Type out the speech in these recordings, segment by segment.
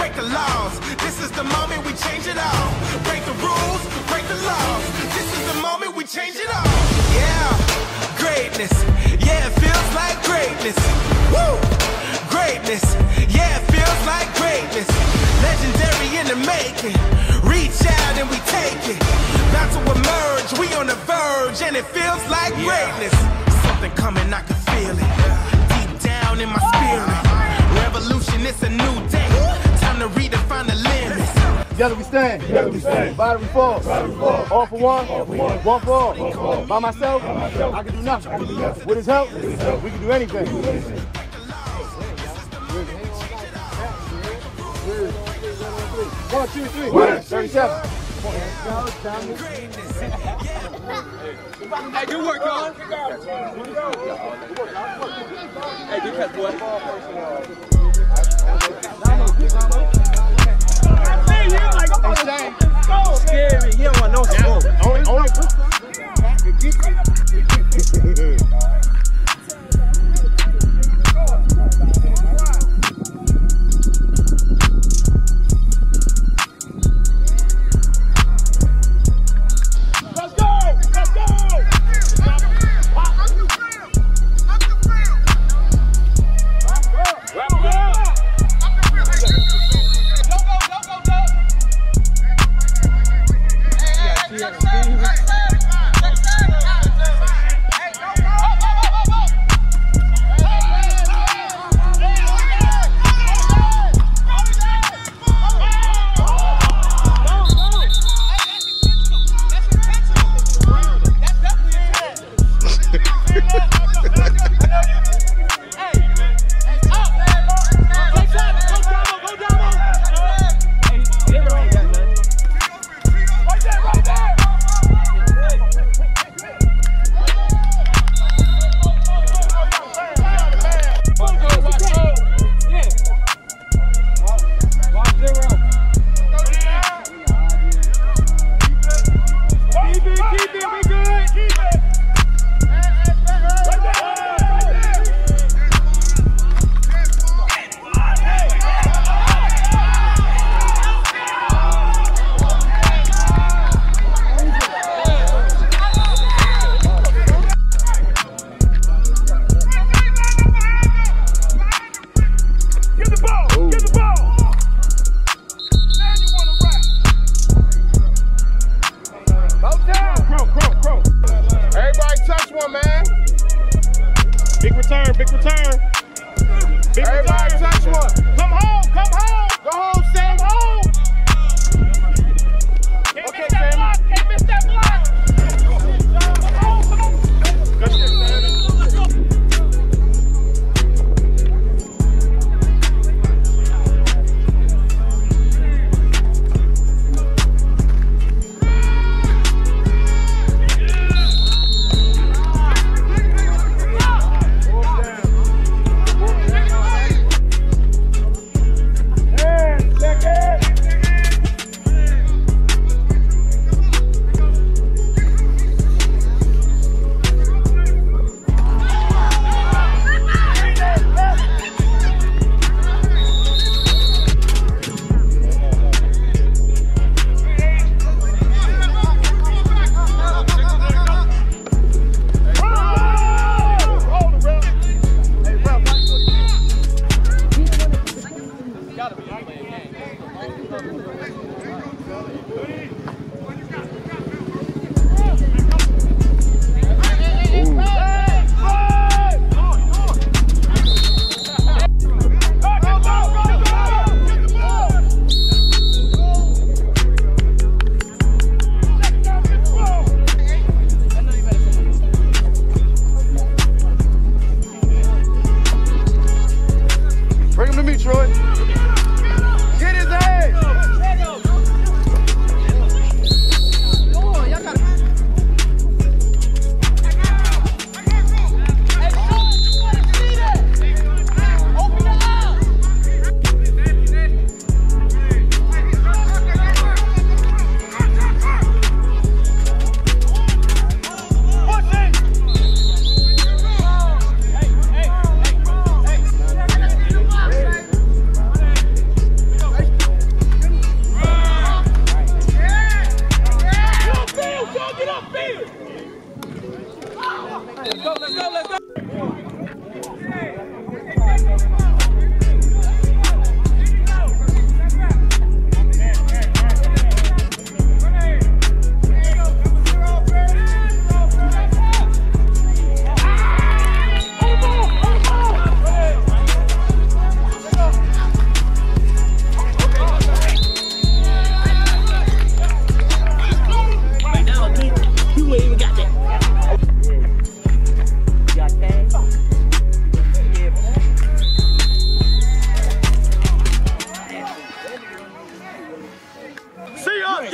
break the laws. This is the moment we change it all. Break the rules, break the laws. This is the moment we change it all. Yeah, greatness. Yeah, it feels like greatness. Woo! Greatness. Yeah, it feels like greatness. Legendary in the making. Reach out and we take it. About to emerge, we on the verge, and it feels like greatness. Something coming, I can feel it. Deep down in my spirit. Revolution, it's a new day. Time to redefine the limits. Together we stand. Together we stand. Divided we fall. All for one. One for all. By myself, I can do nothing. With his help, we can do anything. 1, 2, 3. 37. Hey, good work, y'all. Hey, good catch, boy. Scary. He don't want no smoke. Only.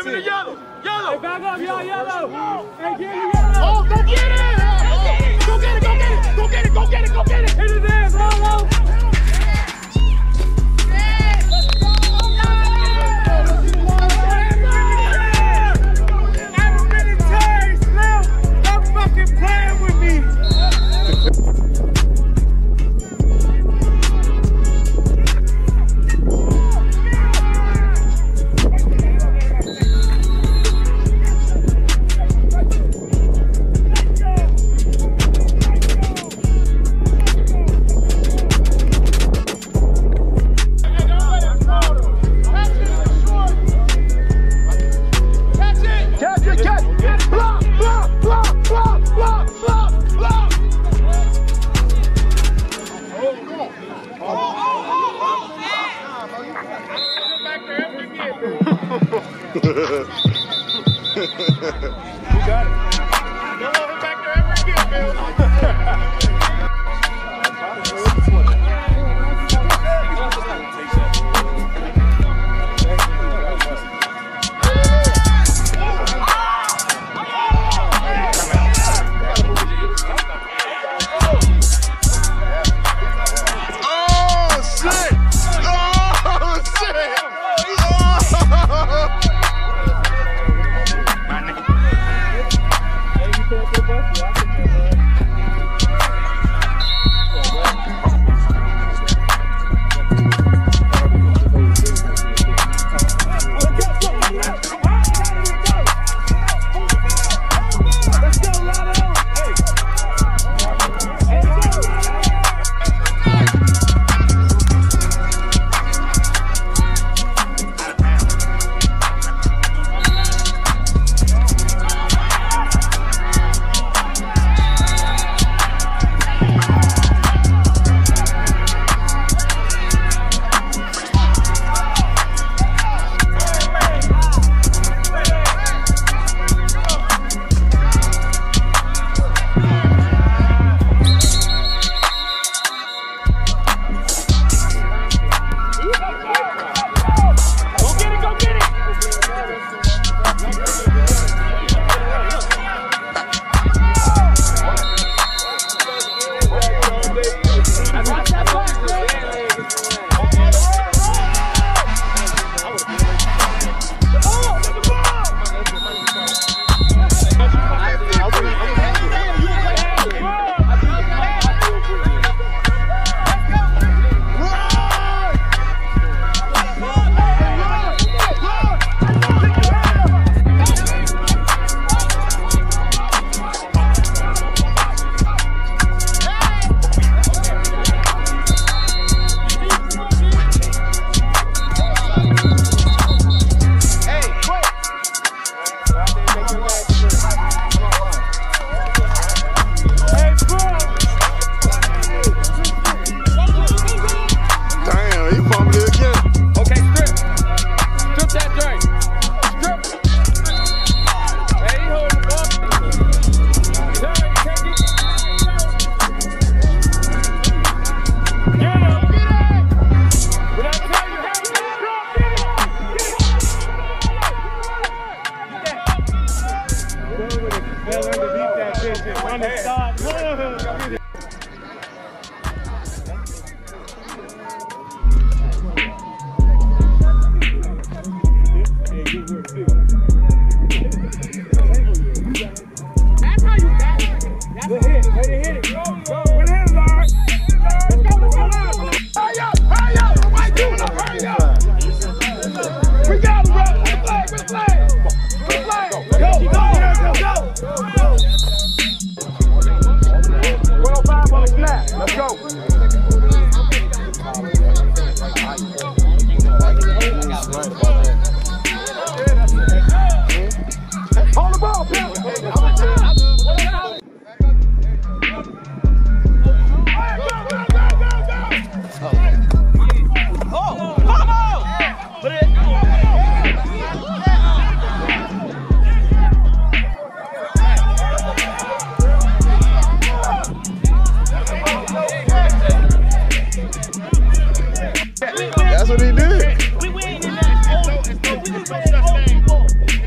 Give me the yellow. Yellow. Hey, back up, y'all, yellow. Hey, give me yellow. Oh, go get it! Go get it, go get it! Go get it, go get it, go get it! Hit his ass, Lolo. That's what he did. We win in that.